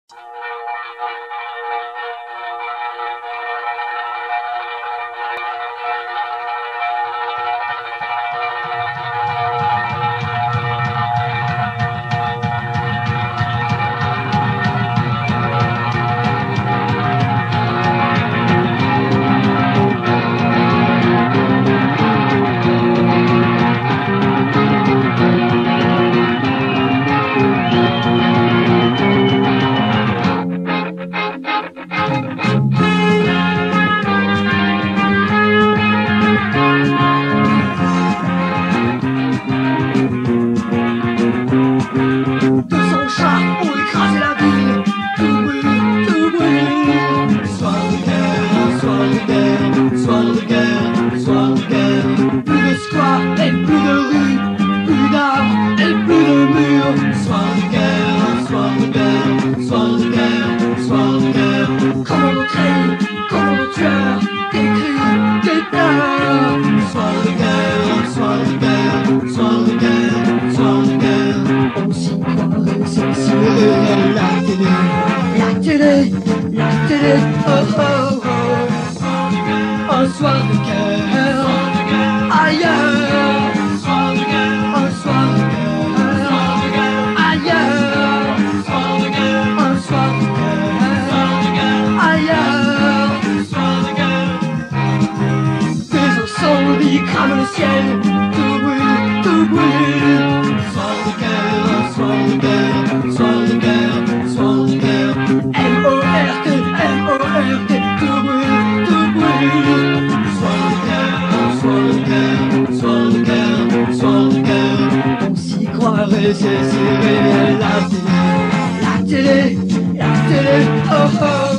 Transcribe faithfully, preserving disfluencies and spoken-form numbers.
Oh oh oh, un soir de guerre, ailleurs, un soir de guerre, un soir de guerre, ailleurs, un soir de guerre, un soir de guerre, ailleurs, un soir de guerre. Des incendies crament le ciel, tout brûle, tout brûle. Un soir de guerre, un soir de guerre, un soir de guerre, un soir de guerre. M O R T, M O R T, tout brûle, tout brûle. Soir de guerre, soir de guerre, soir de guerre, soir de guerre. On s'y croirait, c'est c'est réel. La télé, la télé, la télé, oh oh.